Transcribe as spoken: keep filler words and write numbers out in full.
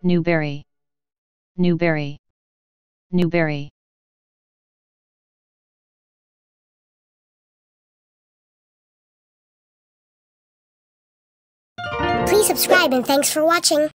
Newberry, Newberry, Newberry. Please subscribe and thanks for watching.